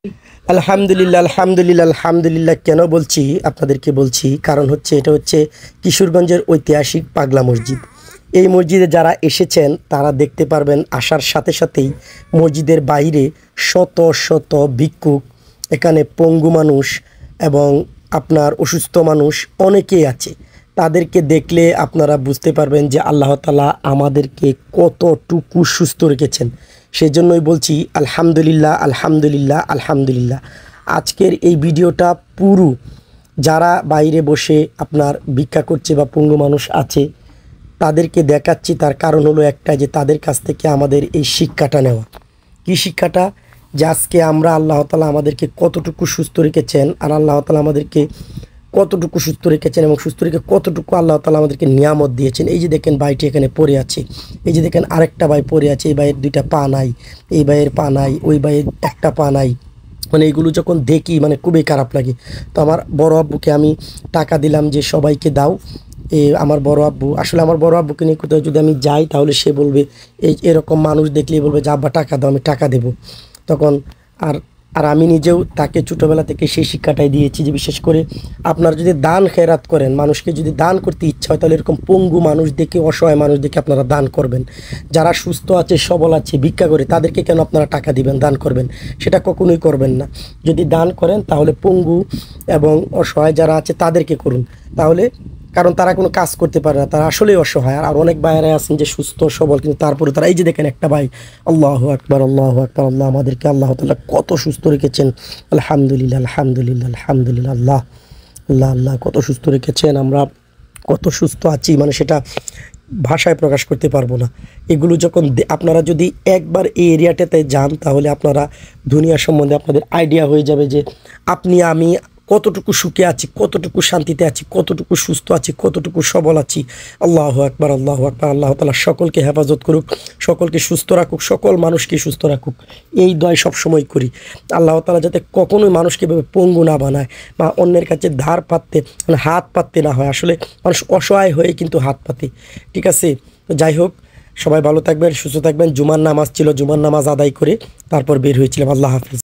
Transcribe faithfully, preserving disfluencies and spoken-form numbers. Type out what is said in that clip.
আলহামদুলিল্লাহ আলহামদুলিল্লাহ আলহামদুলিল্লাহ কেন বলছি আপনাদেরকে বলছি কারণ হচ্ছে এটা হচ্ছে কিশোরগঞ্জের ঐতিহাসিক পাগলা মসজিদ। এই মসজিদে যারা এসেছেন তারা দেখতে পারবেন আসার সাথে সাথেই মসজিদের বাইরে শত শত ভিক্ষুক, এখানে পঙ্গু মানুষ এবং আপনার অসুস্থ মানুষ অনেকেই আছে। তাদেরকে দেখলে আপনারা বুঝতে পারবেন যে আল্লাহ তাআলা আমাদেরকে কতটুকু সুস্থ রেখেছেন। সেই জন্যই বলছি আলহামদুলিল্লাহ আলহামদুলিল্লাহ আলহামদুলিল্লাহ। আজকের এই ভিডিওটা পুরো যারা বাইরে বসে আপনার ভিক্ষা করছে বা পঙ্গু মানুষ আছে তাদেরকে দেখাচ্ছি। তার কারণ হলো একটা, যে তাদের কাছ থেকে আমাদের এই শিক্ষাটা নেওয়া। কী শিক্ষাটা? যে আজকে আমরা আল্লাহ তাআলা আমাদেরকে কতটুকু সুস্থ রেখেছেন, আর আল্লাহ তাআলা আমাদেরকে কতটুকু সুস্থ রেখেছেন এবং সুস্থ রেখে কতটুকু আল্লাহ তাআলা আমাদেরকে নিয়ামত দিয়েছেন। এই যে দেখেন ভাইটি এখানে পড়ে আছে, এই যে দেখেন আরেকটা ভাই পড়ে আছে, এই ভাইয়ের দুইটা পা নাই, এই ভাইয়ের পা নাই, ওই ভাইয়ের একটা পা নাই। মানে এইগুলো যখন দেখি মানে খুবই খারাপ লাগে। তো আমার বড় আব্বুকে আমি টাকা দিলাম যে সবাইকে দাও। এ আমার বড় আব্বু, আসলে আমার বড় আব্বুকে নিয়ে কোথাও যদি আমি যাই তাহলে সে বলবে, এই এরকম মানুষ দেখলেই বলবে যে আব্বা টাকা দাও, আমি টাকা দেবো। তখন আর আর আমি নিজেও তাকে ছোটোবেলা থেকে সেই শিক্ষাটাই দিয়েছি যে বিশেষ করে আপনারা যদি দান খেরাত করেন, মানুষকে যদি দান করতে ইচ্ছা হয় তাহলে এরকম পঙ্গু মানুষ দেখে, অসহায় মানুষ দেখে আপনারা দান করবেন। যারা সুস্থ আছে, সবল আছে, ভিক্ষা করে, তাদেরকে কেন আপনারা টাকা দিবেন, দান করবেন? সেটা কখনোই করবেন না। যদি দান করেন তাহলে পঙ্গু এবং অসহায় যারা আছে তাদেরকে করুন। তাহলে কারণ তারা কোনো কাজ করতে পারে না, তারা আসলেই অসহায়। আর অনেক ভাইয়েরা আছেন যে সুস্থ সবল, কিন্তু তারপরে তারা, এই যে দেখেন একটা ভাই, আল্লাহু আকবার আল্লাহু আকবার, আল্লাহ আমাদেরকে আল্লাহ তাআলা কত সুস্থ রেখেছেন। আলহামদুলিল্লাহ আলহামদুলিল্লাহ আলহামদুলিল্লাহ। আল্লাহ আল্লাহ আল্লাহ কত সুস্থ রেখেছেন, আমরা কত সুস্থ আছি মানে সেটা ভাষায় প্রকাশ করতে পারবো না। এগুলো যখন আপনারা যদি একবার এই এরিয়াটাতে যান তাহলে আপনারা দুনিয়া সম্বন্ধে আপনাদের আইডিয়া হয়ে যাবে যে আপনি আমি কতটুকু সুখে আছি, কতটুকু শান্তিতে আছি, কতটুকু সুস্থ আছি, কতটুকু সবল আছি। আল্লাহু আকবার আল্লাহু আকবার। আল্লাহ তাআলা সকলকে হেফাজত করুক, সকলকে সুস্থ রাখুক, সকল মানুষকে সুস্থ রাখুক, এই দোয়া সবসময় করি। আল্লাহ তাআলা যাতে কখনোই মানুষকে এভাবে পঙ্গু না বানায় বা অন্যের কাছে ধার পাততে মানে হাত পাততে না হয়। আসলে মানুষ অসহায় হয়ে কিন্তু হাত পাতে। ঠিক আছে, তো যাই হোক, সবাই ভালো থাকবেন, সুস্থ থাকবেন। জুমার নামাজ ছিল, জুমার নামাজ আদায় করে তারপর বের হয়েছিলাম। আল্লাহ হাফিজ।